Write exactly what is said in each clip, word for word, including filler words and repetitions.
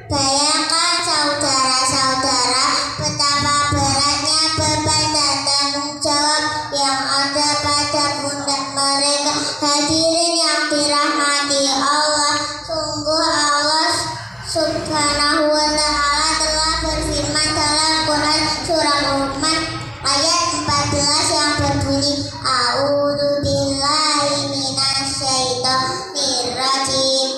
Bayangkan saudara-saudara betapa beratnya beban dan tanggung jawab yang ada pada pundak mereka. Hadirin yang dirahmati Allah, sungguh Allah Subhanahu wa ta'ala telah berfirman dalam Quran surah Luqman ayat empat belas yang berbunyi, A'udzu billahi minasyaitonir rajim.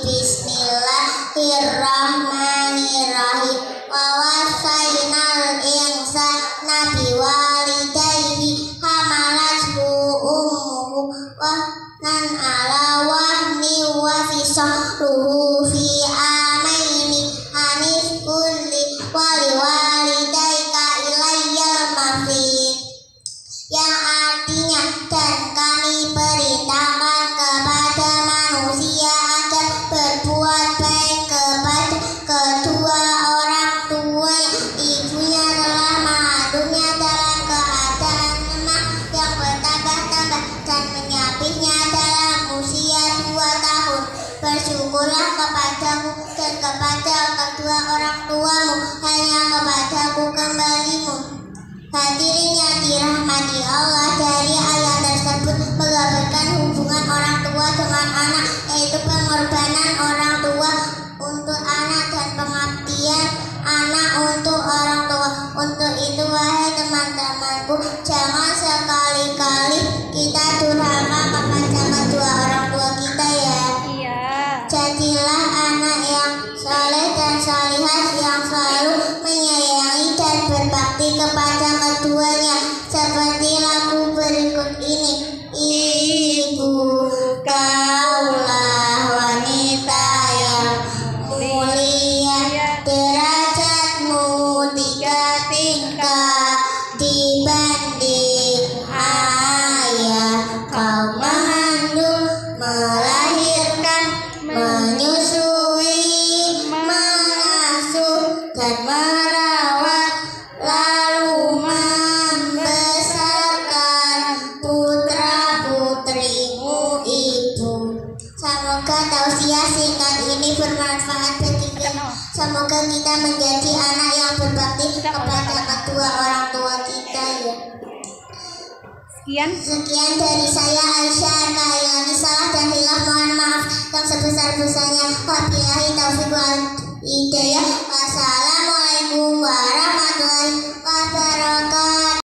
Bismillahirrahmanirrahim. Wa wasainal insana biwalidayhi hamalathu ummuhu wahnan ala wahni wa fisaluhu fi amaini anishkur li waliwalidayka ilayyal masir, yang artinya dan kami perintahkan kepada manusia agar berbuat baik kepada kedua orang tua. Ibunya telah mengandungnya dalam keadaan lemah yang bertambah-tambah dan menyapitnya dalam usia dua tahun. Bersyukurlah kepadamu dan kepada kedua orang tuamu, hanya kepadaku kembalimu. Hadirin yang dirahmati Allah, dari ayat tersebut menggambarkan hubungan orang tua dengan anak, yaitu pengorbanan orang tua untuk anak dan pengabdian anak untuk orang tua. Untuk itu, wahai teman-temanku, jangan sekali-kali kita durhaka kepada kedua orang tua kita ya. Iya. Jadilah anak yang saleh dan salihah yang selalu menyayangi dan berbakti kepada keduanya, seperti lagu berikut ini. Ibu kaulah wanita yang mulia, derajatmu tiga tingkat dibanding ayah. Kau mengandung, melahirkan, menyusui, mengasuh dan merawat, lalu membesarkan putra-putrimu ibu. Semoga tausiah singkat ini bermanfaat bagi kita. Semoga kita menjadi anak yang berbakti kepada kedua orang tua kita ya. Sekian. Sekian dari saya Aisyah. Kayani salah dan hilaf mohon maaf yang sebesar-besarnya. Wabillahi taufiq wal hidayah. Wassalamualaikum warahmatullahi wabarakatuh.